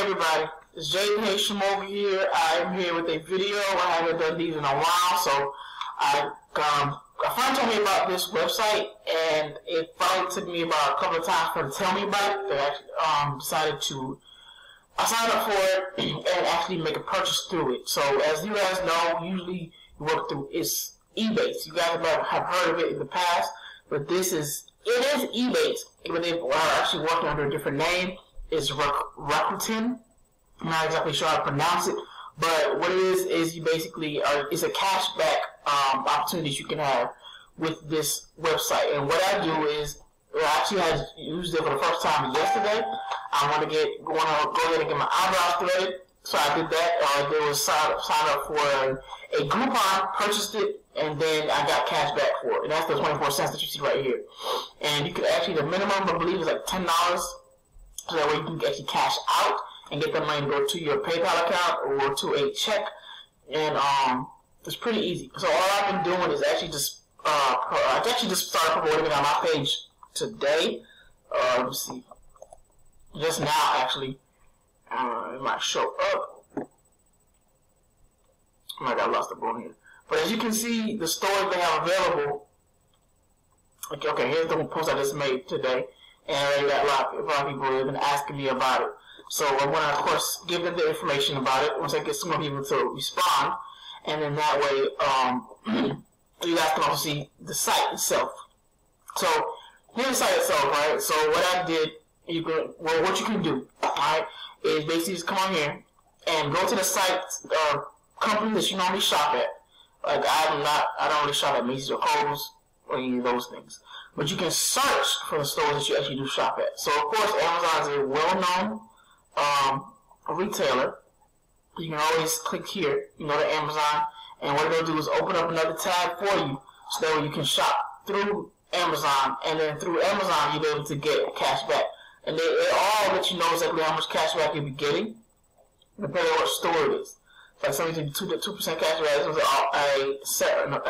everybody, it's JPHM over here. I'm here with a video. I haven't done these in a while, so a friend told me about this website, and it finally took me about a couple of times for her to tell me about it. They actually decided to sign up for it and actually make a purchase through it. So as you guys know, usually you work through it's ebates. You guys have heard of it in the past, but it is ebates, but they are actually working under a different name. It's Rakuten. I'm not exactly sure how to pronounce it, but what it is you basically it's a cashback opportunities you can have with this website. And what I do is, I actually had used it for the first time yesterday. I want to go ahead and get my eyebrows threaded, so I did that. There was sign up for a Groupon, purchased it, and then I got cash back for it. And that's the 24 cents that you see right here. And you could actually, the minimum I believe is like $10, so that way you can actually cash out and get the money to go to your PayPal account or to a check. And it's pretty easy. So all I've been doing is actually just I actually just started promoting it on my page today. Let me see. Just now, actually, it might show up. Oh my God, I lost the bone here. But as you can see, the stores they have available. Okay, here's the post I just made today, and I already got a lot of people have been asking me about it. So I want to, of course, give them the information about it once I get some more people to respond, and then that way, you guys can also see the site itself. So here's the site itself, right? So what I did, what you can do, alright, is basically just come on here and go to the site company that you normally shop at. Like I don't really shop at Macy's or Kohl's or any of those things. But you can search for the stores that you actually do shop at. So of course Amazon is a well-known retailer. You can always click here, you go to Amazon, and what it'll do is open up another tab for you, so that way you can shop through Amazon, and then through Amazon you'll be able to get cash back. And they all let you know exactly how much cash back you'll be getting, depending on what store it is. Like something to 2% cash back, a set amount,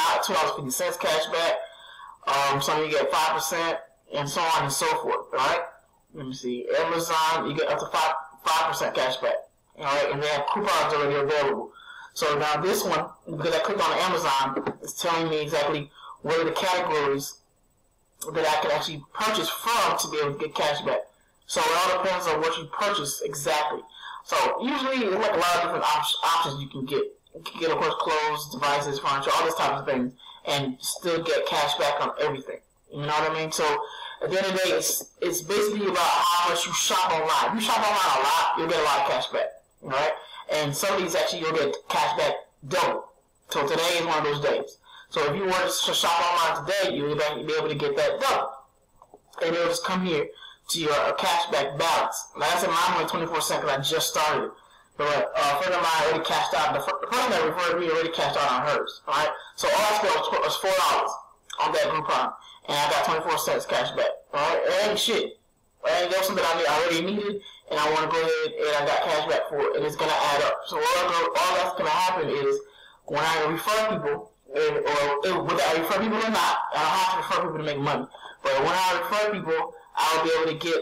$2.50 cash back. Some you get 5%, and so on and so forth. All right. Let me see. Amazon, you get up to 5% cash back. All right, and they have coupons already available. So now this one, because I clicked on Amazon, it's telling me exactly what are the categories that I can actually purchase from to be able to get cash back. So it all depends on what you purchase exactly. So usually there's like a lot of different options you can get. You can get, of course, clothes, devices, furniture, all this type of things, and still get cash back on everything. You know what I mean? So at the end of the day, it's basically about how much you shop online. If you shop online a lot, you'll get a lot of cash back. All right? And some of these actually you'll get cash back double. So today is one of those days. So if you want to shop online today, you'll be able to get that double. And it'll just come here to your cashback balance. Now that's in mine only 24 cents because I just started it. But a friend of mine already cashed out. The person that referred me already cashed out on hers. Alright? So all I spent was $4 on that Groupon. And I got 24 cents cash back. Alright? It ain't shit. That was something I already needed, and I want to go ahead and I got cash back for it, and it's going to add up. So all that's going to happen is when I refer people, whether I refer people or not, I don't have to refer people to make money. But when I refer people, I'll be able to get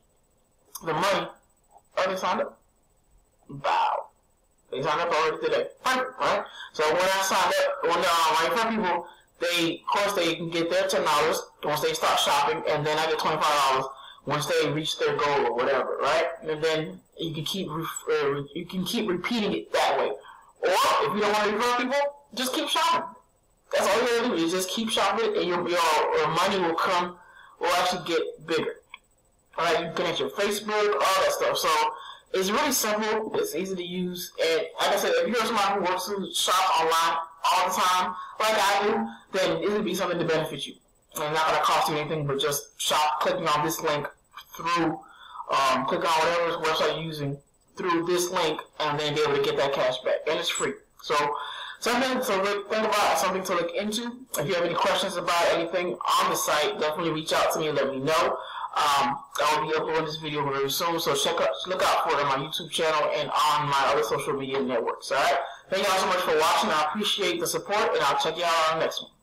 the money. Oh, they signed up. Wow. They signed up already today. Perfect, right? So when I signed up, when I refer people, of course, they can get their $10 once they start shopping, and then I get $25 once they reach their goal or whatever, right? And then you can keep repeating it that way. Or if you don't want to refer people, just keep shopping. That's all you gotta do is just keep shopping, and your money will actually get bigger. All right, you can connect your Facebook, all that stuff. So it's really simple. It's easy to use, and like I said, if you're somebody who wants to shop online all the time, like I do, then it would be something to benefit you. And it's not going to cost you anything but just clicking on this link through, click on whatever website you're using through this link, and then be able to get that cash back. And it's free. So something to think about, something to look into. If you have any questions about anything on the site, definitely reach out to me and let me know. I will be uploading this video very soon, so look out for it on my YouTube channel and on my other social media networks. Alright? Thank you all so much for watching. I appreciate the support, and I'll check you out on the next one.